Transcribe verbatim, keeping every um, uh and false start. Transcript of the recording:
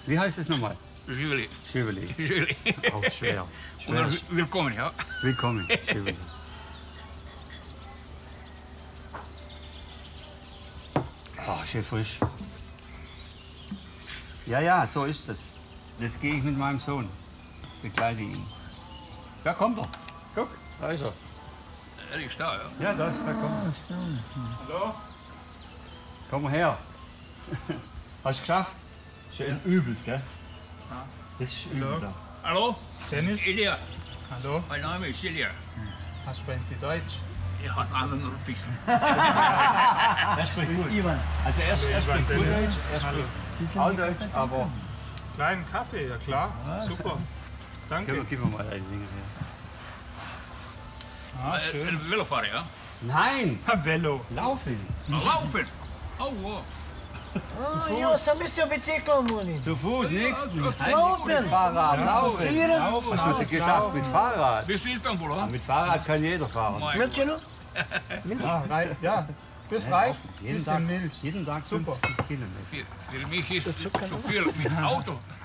Wie heißt es nochmal? Chevrolet. Chevrolet. Chevrolet. Auch schwer. Und schwer. dann willkommen, ja. Willkommen, Chevrolet. Oh, schön frisch. Ja, ja, so ist es. Jetzt gehe ich mit meinem Sohn. Begleite ihn. Da kommt er. Guck, da ist er. Er ist da, ja. Ja, da, da kommt er. Hallo? Komm mal her. Hast du geschafft? Schön übel, gell? Das ist übel da. Hallo? Dennis? Ilja. Hallo? Mein Name ist Ilja. Was sprechen Sie Deutsch? Ich habe alle noch ein bisschen. Er spricht gut. Ivan. Also er, er spricht gut Dennis. Deutsch, er Hallo. spricht auch Deutsch, aber... Kleinen Kaffee, ja klar. Super. Gib, Danke. gib mir mal ein Ding her. Ah, Äh, schön. Ein Velofahrer, ja? Nein! Velo. Laufen! Laufen. Oh, wow. Ah, io sam mislio biciclo, Muni. Zu Fuß, nichts. Laufen. Mit Fahrrad, laufen! Sieren. Hast du dir gedacht, mit Fahrrad? Bis Istanbul, Ja, ja? mit Fahrrad kann jeder fahren. Milchino? Ja, rei ja. Bis reicht. Jeden Bisschen Tag, Milch. jeden Tag Super. fünfzig Kilometer. Für, für mich ist es zu viel mit Auto.